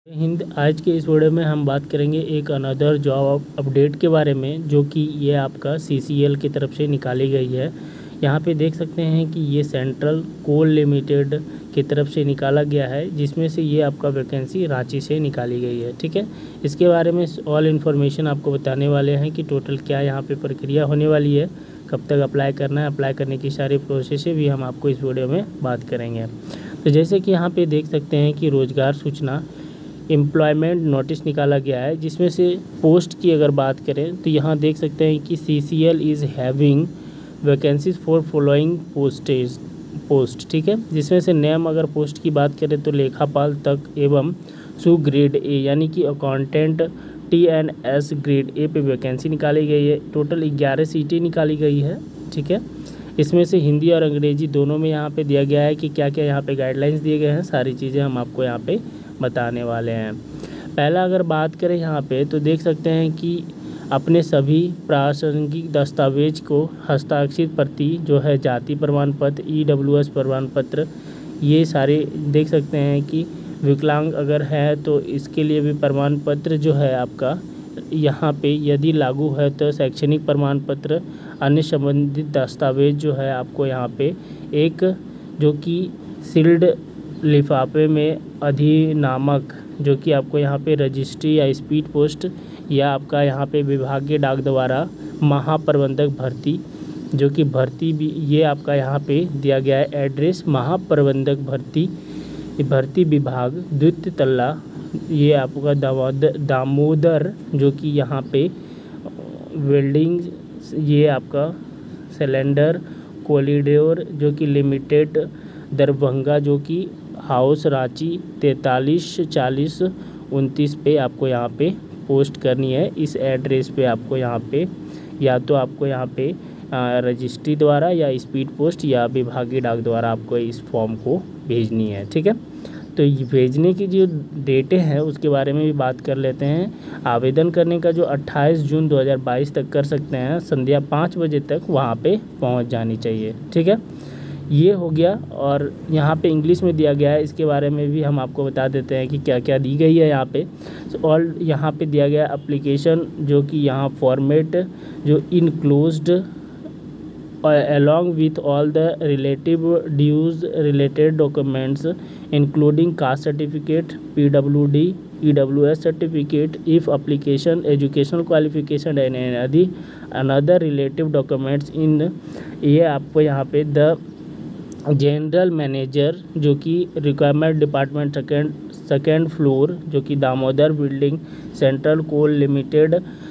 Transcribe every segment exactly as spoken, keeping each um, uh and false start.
हिंद। आज के इस वीडियो में हम बात करेंगे एक अनदर जॉब अपडेट के बारे में, जो कि ये आपका सीसीएल की तरफ से निकाली गई है। यहाँ पे देख सकते हैं कि ये सेंट्रल कोल लिमिटेड की तरफ से निकाला गया है, जिसमें से ये आपका वैकेंसी रांची से निकाली गई है। ठीक है, इसके बारे में ऑल इन्फॉर्मेशन आपको बताने वाले हैं कि टोटल क्या यहाँ पे प्रक्रिया होने वाली है, कब तक अप्लाई करना है, अप्लाई करने की सारी प्रोसेस भी हम आपको इस वीडियो में बात करेंगे। तो जैसे कि यहाँ पे देख सकते हैं कि रोज़गार सूचना एम्प्लॉयमेंट नोटिस निकाला गया है, जिसमें से पोस्ट की अगर बात करें तो यहाँ देख सकते हैं कि C C L is having vacancies for following postage post. ठीक है, जिसमें से नेम अगर पोस्ट की बात करें तो लेखापाल तक एवं सु ग्रेड ए यानी कि accountant T N S grade A पे वैकेंसी निकाली गई है। टोटल ग्यारह सीटें निकाली गई है। ठीक है, इसमें से हिंदी और अंग्रेजी दोनों में यहाँ पे दिया गया है कि क्या क्या यहाँ पे गाइडलाइंस दिए गए हैं, सारी चीज़ें हम आपको यहाँ पे बताने वाले हैं। पहला अगर बात करें यहाँ पे तो देख सकते हैं कि अपने सभी प्रासंगिक दस्तावेज को हस्ताक्षरित प्रति जो है जाति प्रमाण पत्र, ई डब्ल्यू एस प्रमाण पत्र, ये सारे देख सकते हैं कि विकलांग अगर है तो इसके लिए भी प्रमाण पत्र जो है आपका यहाँ पे यदि लागू है तो शैक्षणिक प्रमाण पत्र, अन्य संबंधित दस्तावेज जो है आपको यहाँ पे एक जो कि सील्ड लिफाफे में अधिनामक जो कि आपको यहाँ पे रजिस्ट्री या स्पीड पोस्ट या आपका यहाँ पे विभागीय डाक द्वारा महाप्रबंधक भर्ती जो कि भर्ती भी ये आपका यहाँ पे दिया गया है एड्रेस महाप्रबंधक भर्ती भर्ती विभाग द्वितीय तल्ला, ये आपका दामोदर दामोदर जो कि यहाँ पे वेल्डिंग, ये आपका सिलेंडर कॉरिडोर जो कि लिमिटेड दरभंगा जो कि हाउस रांची तैंतालीस चालीस उनतीस पे आपको यहाँ पे पोस्ट करनी है। इस एड्रेस पे आपको यहाँ पे या तो आपको यहाँ पे रजिस्ट्री द्वारा या स्पीड पोस्ट या विभागीय डाक द्वारा आपको इस फॉर्म को भेजनी है। ठीक है, तो ये भेजने की जो डेटें हैं उसके बारे में भी बात कर लेते हैं। आवेदन करने का जो अट्ठाईस जून दो हज़ार बाईस तक कर सकते हैं, संध्या पाँच बजे तक वहाँ पे पहुँच जानी चाहिए। ठीक है, ये हो गया। और यहाँ पे इंग्लिश में दिया गया है, इसके बारे में भी हम आपको बता देते हैं कि क्या क्या दी गई है यहाँ पे। और यहाँ पे दिया गया एप्लीकेशन जो कि यहाँ फॉर्मेट जो enclosed along with all the relative dues related documents including caste certificate, P W D, E W S certificate, if application, educational qualification and any another relative documents in ये आपको यहाँ पे the general manager जो कि requirement department second second floor जो कि Damodar building central coal limited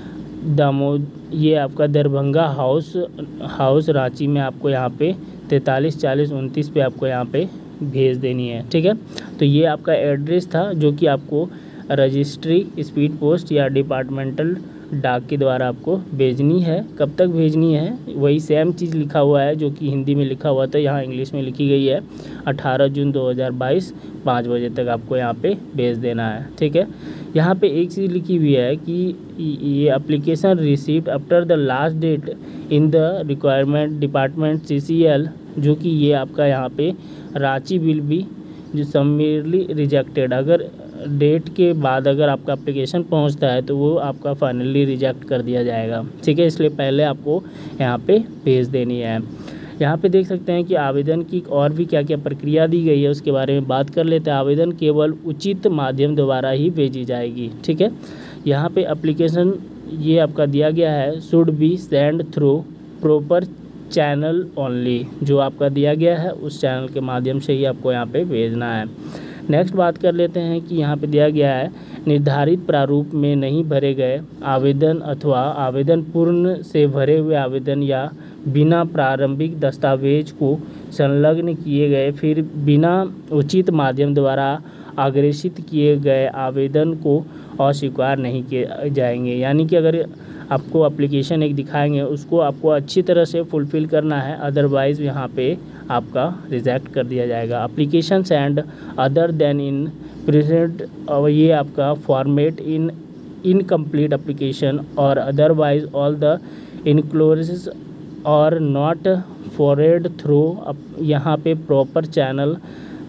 दामो ये आपका दरभंगा हाउस हाउस रांची में आपको यहाँ पे तैंतालीस चालीस उनतीस पे आपको यहाँ पे भेज देनी है। ठीक है, तो ये आपका एड्रेस था जो कि आपको रजिस्ट्री स्पीड पोस्ट या डिपार्टमेंटल डाक के द्वारा आपको भेजनी है। कब तक भेजनी है वही सेम चीज़ लिखा हुआ है जो कि हिंदी में लिखा हुआ था, यहाँ इंग्लिश में लिखी गई है। अठारह जून दो हज़ार बाईस पाँच बजे तक आपको यहाँ पे भेज देना है। ठीक है, यहाँ पे एक चीज़ लिखी हुई है कि ये application received after the last date in the requirement department C C L जो कि ये आपका यहाँ पे रांची विल बी जो सबमिटली रिजेक्टेड, अगर डेट के बाद अगर आपका एप्लीकेशन पहुंचता है तो वो आपका फाइनली रिजेक्ट कर दिया जाएगा। ठीक है, इसलिए पहले आपको यहाँ पे भेज देनी है। यहाँ पे देख सकते हैं कि आवेदन की और भी क्या क्या प्रक्रिया दी गई है उसके बारे में बात कर लेते हैं। आवेदन केवल उचित माध्यम द्वारा ही भेजी जाएगी। ठीक है, यहाँ पे एप्लीकेशन ये आपका दिया गया है should be send through proper channel only, जो आपका दिया गया है उस चैनल के माध्यम से ही आपको यहाँ पे भेजना है। नेक्स्ट बात कर लेते हैं कि यहाँ पे दिया गया है निर्धारित प्रारूप में नहीं भरे गए आवेदन अथवा आवेदन पूर्ण से भरे हुए आवेदन या बिना प्रारंभिक दस्तावेज को संलग्न किए गए फिर बिना उचित माध्यम द्वारा अग्रेषित किए गए आवेदन को अस्वीकार नहीं किए जाएंगे। यानी कि अगर आपको एप्लीकेशन एक दिखाएंगे उसको आपको अच्छी तरह से फुलफ़िल करना है, अदरवाइज़ यहाँ पे आपका रिजेक्ट कर दिया जाएगा। Application and other than in present और ये आपका फॉर्मेट इन इनकम्प्लीट एप्लीकेशन और अदरवाइज ऑल द इनक्लोज और नॉट फॉरवर्ड थ्रू यहाँ पे proper channel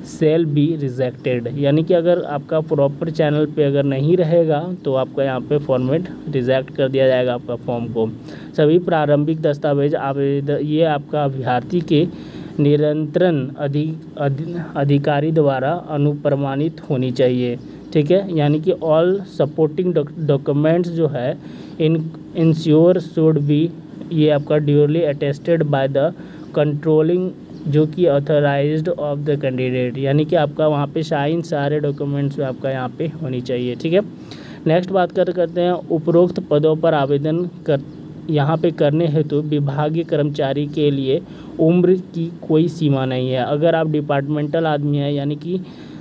shall be rejected, यानी कि अगर आपका प्रॉपर चैनल पे अगर नहीं रहेगा तो आपका यहाँ पे फॉर्मेट रिजेक्ट कर दिया जाएगा आपका फॉर्म को। सभी प्रारंभिक दस्तावेज आवेदन ये आपका अभ्यर्थी के नियंत्रण अधिक अधिकारी द्वारा अनुप्रमाणित होनी चाहिए, ठीक है। यानी कि ऑल सपोर्टिंग डॉक्यूमेंट्स जो है इन इंश्योर शुड बी ये आपका duly attested by the controlling जो कि ऑथराइज्ड ऑफ द कैंडिडेट, यानी कि आपका वहाँ पे साइन सारे डॉक्यूमेंट्स आपका यहाँ पे होनी चाहिए, ठीक है। नेक्स्ट बात कर करते हैं उपरोक्त पदों पर आवेदन कर यहाँ पे करने हेतु तो विभागीय कर्मचारी के लिए उम्र की कोई सीमा नहीं है। अगर आप डिपार्टमेंटल आदमी हैं यानी कि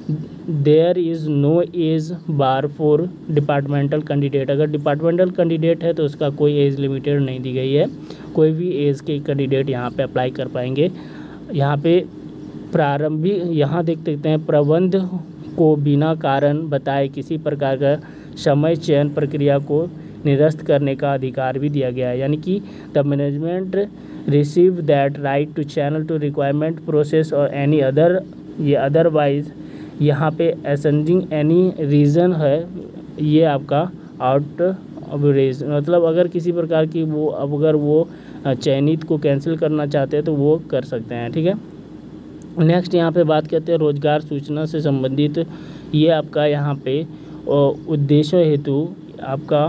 there is no age bar for departmental candidate, अगर डिपार्टमेंटल कैंडिडेट है तो उसका कोई एज लिमिटेड नहीं दी गई है, कोई भी एज के कैंडिडेट यहाँ पे अप्लाई कर पाएंगे। यहाँ पे प्रारंभिक यहाँ देख सकते हैं प्रबंध को बिना कारण बताए किसी प्रकार का समय चयन प्रक्रिया को निरस्त करने का अधिकार भी दिया गया है, यानी कि the management receive that right to channel to requirement process और एनी अदर ये अदरवाइज यहाँ पे असेंडिंग एनी रीज़न है ये आपका आउट ऑफ रेज, मतलब अगर किसी प्रकार की वो अगर वो चयनित को कैंसिल करना चाहते हैं तो वो कर सकते हैं, ठीक है। नेक्स्ट यहाँ पे बात करते हैं रोजगार सूचना से संबंधित ये आपका यहाँ पे उद्देश्य हेतु आपका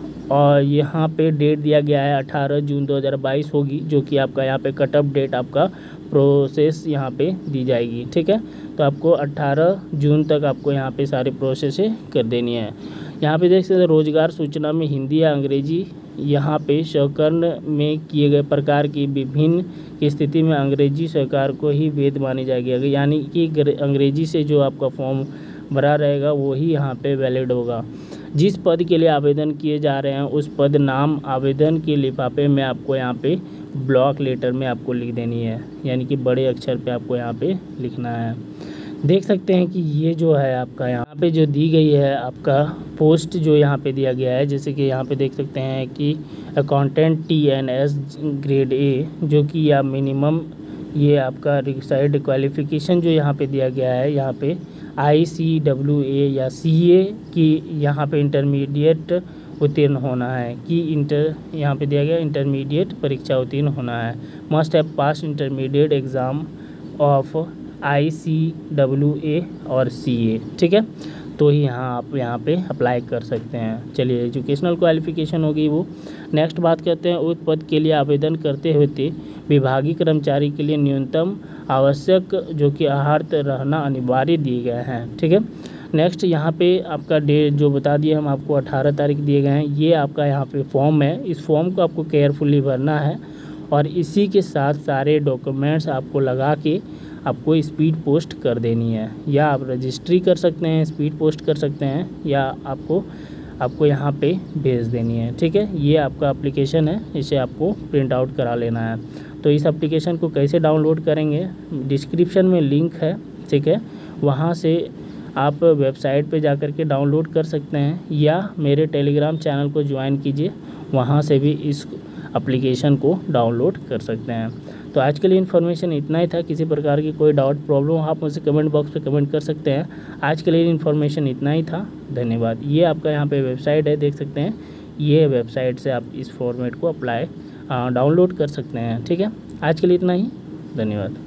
और यहाँ पे डेट दिया गया है अठारह जून दो हज़ार बाईस होगी, जो कि आपका यहाँ पे कट ऑफ डेट आपका प्रोसेस यहाँ पे दी जाएगी, ठीक है। तो आपको अठारह जून तक आपको यहाँ पे सारे प्रोसेस कर देनी है। यहाँ पे देख सकते हैं रोजगार सूचना में हिंदी या अंग्रेजी यहाँ पे सहकर्ण में किए गए प्रकार की विभिन्न की स्थिति में अंग्रेजी सरकार को ही वैध मानी जाएगी, यानी कि अंग्रेजी से जो आपका फॉर्म भरा रहेगा वो ही यहाँ पे वैलिड होगा। जिस पद के लिए आवेदन किए जा रहे हैं उस पद नाम आवेदन के लिफाफे में आपको यहाँ पे ब्लॉक लेटर में आपको लिख देनी है, यानी कि बड़े अक्षर पे आपको यहाँ पे लिखना है। देख सकते हैं कि ये जो है आपका यहाँ पे जो दी गई है आपका पोस्ट जो यहाँ पे दिया गया है, जैसे कि यहाँ पे देख सकते हैं कि accountant T N S grade A जो कि या मिनिमम ये आपका रिक्वायर्ड क्वालिफिकेशन जो यहाँ पे दिया गया है यहाँ पे आई सी डब्ल्यू ए या सी ए की यहाँ पे इंटरमीडिएट उत्तीर्ण होना है कि इंटर यहाँ पे दिया गया इंटरमीडिएट परीक्षा उत्तीर्ण होना है। Must have pass intermediate exam of I C W A और सी ए, ठीक है, तो ही यहाँ आप यहाँ पे अप्लाई कर सकते हैं। चलिए एजुकेशनल क्वालिफिकेशन होगी वो। नेक्स्ट बात करते हैं उस पद के लिए आवेदन करते हुए विभागीय कर्मचारी के लिए न्यूनतम आवश्यक जो कि आहार रहना अनिवार्य दिए गए हैं, ठीक है। नेक्स्ट यहाँ पे आपका डेट जो बता दिए हम आपको अठारह तारीख दिए गए हैं, ये आपका यहाँ पे फॉर्म है, इस फॉर्म को आपको केयरफुली भरना है और इसी के साथ सारे डॉक्यूमेंट्स आपको लगा के आपको स्पीड पोस्ट कर देनी है, या आप रजिस्ट्री कर सकते हैं स्पीड पोस्ट कर सकते हैं या आपको आपको यहाँ पे भेज देनी है, ठीक है। ये आपका एप्लीकेशन है, इसे आपको प्रिंट आउट करा लेना है। तो इस एप्लीकेशन को कैसे डाउनलोड करेंगे, डिस्क्रिप्शन में लिंक है, ठीक है, वहाँ से आप वेबसाइट पे जाकर के डाउनलोड कर सकते हैं या मेरे टेलीग्राम चैनल को ज्वाइन कीजिए, वहाँ से भी इस एप्लीकेशन को डाउनलोड कर सकते हैं। तो आज के लिए इन्फॉर्मेशन इतना ही था। किसी प्रकार की कोई डाउट प्रॉब्लम आप मुझसे कमेंट बॉक्स पे कमेंट कर सकते हैं। आज के लिए इन्फॉर्मेशन इतना ही था, धन्यवाद। ये आपका यहाँ पे वेबसाइट है, देख सकते हैं, ये वेबसाइट से आप इस फॉर्मेट को अप्लाई डाउनलोड कर सकते हैं, ठीक है। आज के लिए इतना ही, धन्यवाद।